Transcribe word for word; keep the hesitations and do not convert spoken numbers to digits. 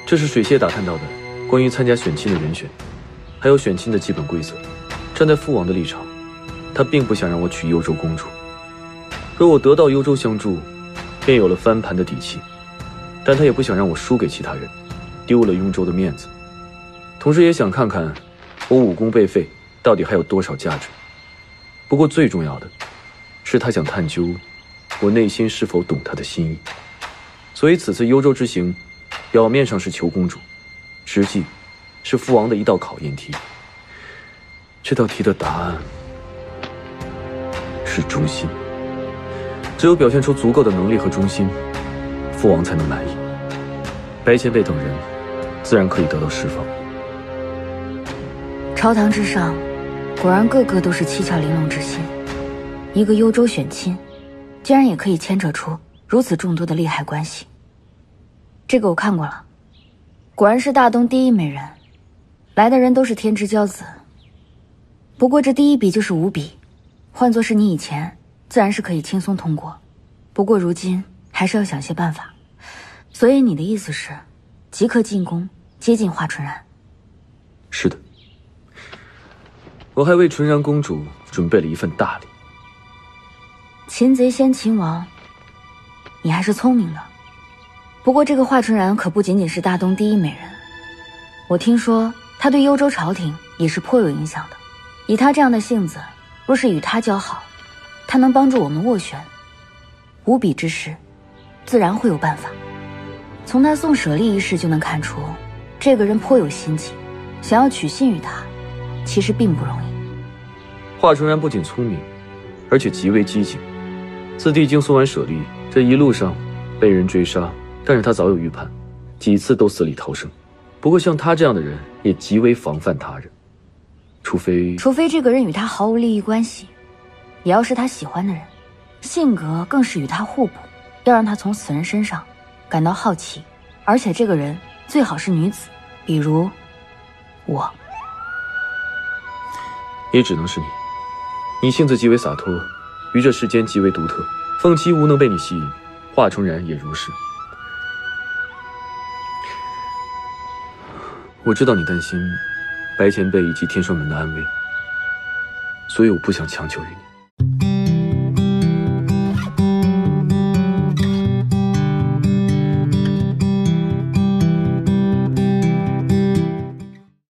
这是水榭打探到的关于参加选亲的人选，还有选亲的基本规则。站在父王的立场，他并不想让我娶幽州公主。若我得到幽州相助，便有了翻盘的底气，但他也不想让我输给其他人，丢了雍州的面子。同时也想看看我武功被废到底还有多少价值。不过最重要的是，他想探究我内心是否懂他的心意。所以此次幽州之行，表面上是求公主，实际是父王的一道考验题。这道题的答案是忠心。只有表现出足够的能力和忠心，父王才能满意。白前辈等人自然可以得到释放。 朝堂之上，果然个个都是七窍玲珑之心。一个幽州选亲，竟然也可以牵扯出如此众多的利害关系。这个我看过了，果然是大东第一美人，来的人都是天之骄子。不过这第一笔就是五笔，换作是你以前，自然是可以轻松通过。不过如今还是要想些办法。所以你的意思是，即刻进宫接近华纯然？ 是的，我还为纯然公主准备了一份大礼。 擒贼先擒王，你还是聪明的。不过这个华纯然可不仅仅是大东第一美人，我听说她对幽州朝廷也是颇有影响的。以她这样的性子，若是与她交好，她能帮助我们斡旋。无比之事，自然会有办法。从她送舍利一事就能看出，这个人颇有心计，想要取信于她，其实并不容易。 华纯然不仅聪明，而且极为机警。自帝京送完舍利，这一路上被人追杀，但是他早有预判，几次都死里逃生。不过像他这样的人，也极为防范他人，除非除非这个人与他毫无利益关系，也要是他喜欢的人，性格更是与他互补，要让他从此人身上感到好奇。而且这个人最好是女子，比如我。 也只能是你。你性子极为洒脱，于这世间极为独特。凤七无能被你吸引，华纯然也如是。我知道你担心白前辈以及天顺门的安危，所以我不想强求于你。